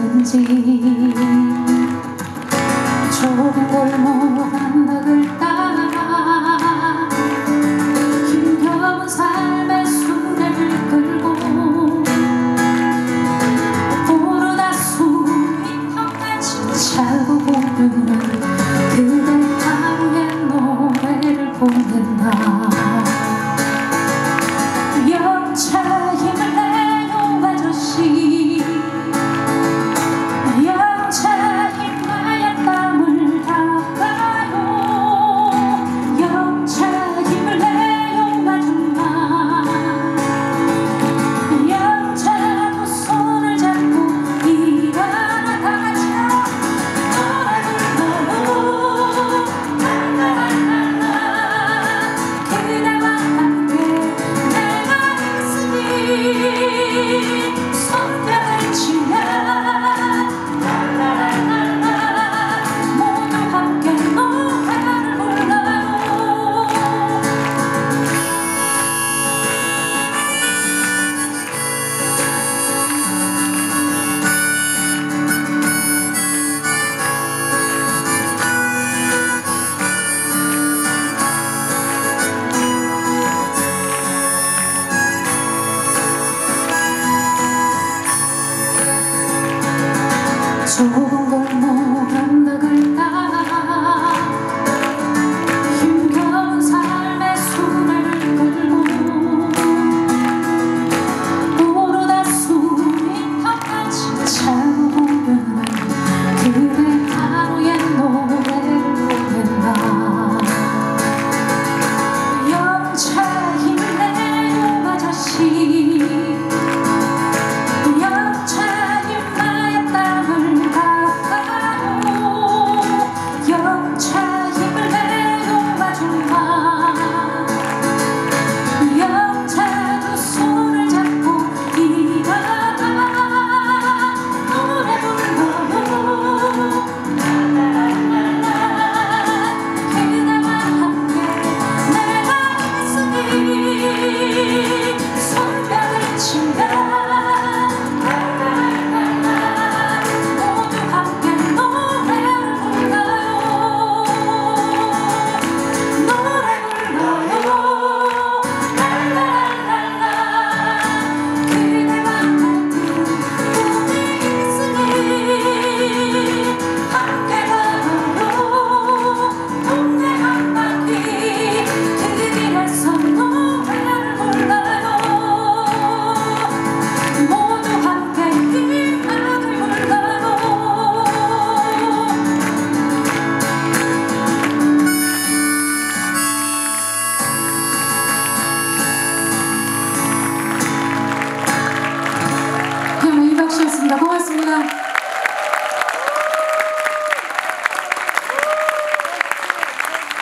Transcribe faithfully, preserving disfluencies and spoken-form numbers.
있었는지 좁은 골목 언덕을 따라 힘겨운 삶의 수레를 끌고 부르다 숨이 턱까지 차고 부르는 그대 하루의 노래를 보낸다. 영차 힘을 내요 아저씨, 영차 힘나야 땀을 닦아요. 영차 힘을 내요 아줌마, 영차 두 손을 잡고 일어나 가자. 노래 불러요 랄랄랄랄라, 그대와 함께 내가 있으니 손뼉을 치며 랄랄랄랄라, 모두 함께 노래를 불러요. 좁은 골목 언덕을